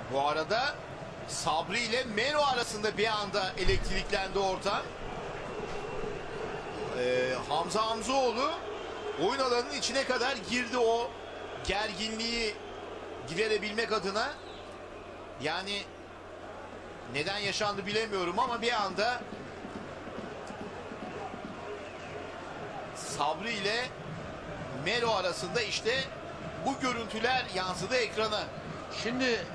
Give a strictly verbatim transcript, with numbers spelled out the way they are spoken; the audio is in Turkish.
Bu arada Sabri ile Melo arasında bir anda elektriklendi ortam. Ee, Hamza Hamzoğlu oyun alanının içine kadar girdi, o gerginliği giderebilmek adına. Yani neden yaşandı bilemiyorum ama bir anda Sabri ile Melo arasında işte bu görüntüler yansıdı ekrana. Şimdi